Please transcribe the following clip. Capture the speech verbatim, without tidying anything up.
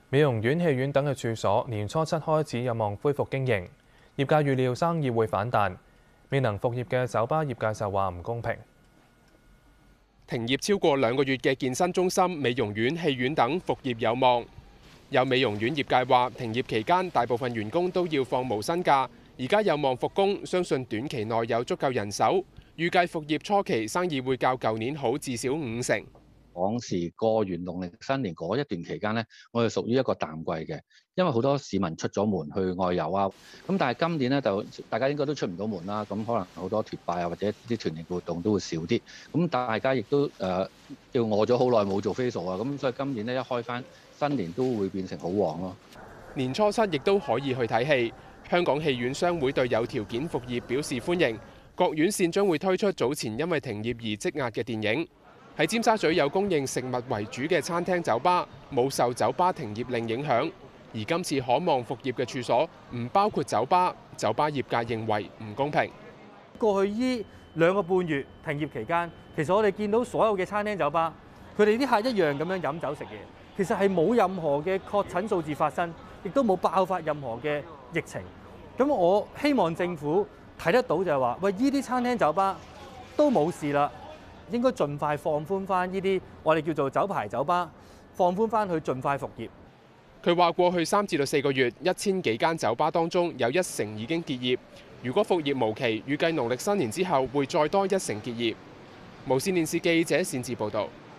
美容院、戲院等嘅處所年初七開始有望恢復經營，業界預料生意會反彈。未能復業嘅酒吧業界就話唔公平。 停業超過兩個月嘅健身中心、美容院、戲院等復業有望。有美容院業界話，停業期間大部分員工都要放無薪假，而家有望復工，相信短期內有足夠人手，預計復業初期生意會較舊年好至少五成。 往時過完農曆新年嗰一段期間呢，我哋屬於一個淡季嘅，因為好多市民出咗門去外遊啊。咁但係今年呢，就大家應該都出唔到門啦，咁可能好多團拜啊或者啲團年活動都會少啲。咁大家亦都誒叫餓咗好耐冇做 facial 啊，咁所以今年呢，一開翻新年都會變成好旺咯。 年初七亦都可以去睇戲。香港戲院商會對有條件復業表示歡迎，各院線將會推出早前因為停業而積壓嘅電影。喺尖沙咀有供應食物為主嘅餐廳酒吧，冇受酒吧停業令影響。而今次可望復業嘅處所唔包括酒吧，酒吧業界認為唔公平。 過去呢兩個半月停業期間，其實我哋見到所有嘅餐廳酒吧，佢哋啲客一樣咁樣飲酒食嘢，其實係冇任何嘅確診數字發生，亦都冇爆發任何嘅疫情。咁我希望政府睇得到就係話，喂，呢啲餐廳酒吧都冇事啦。應該盡快放寬翻呢啲我哋叫做酒牌酒吧，放寬翻去盡快復業。 佢話過去三至到四個月，一千幾間酒吧當中有一成已經結業。如果復業無期，預計農曆新年之後會再多一成結業。無線電視記者擅自報導。